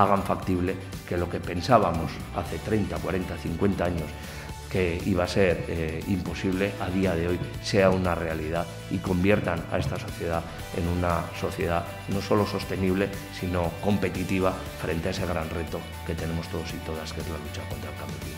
hagan factible que lo que pensábamos hace 30, 40, 50 años que iba a ser imposible, a día de hoy sea una realidad y conviertan a esta sociedad en una sociedad no solo sostenible, sino competitiva frente a ese gran reto que tenemos todos y todas, que es la lucha contra el cambio climático.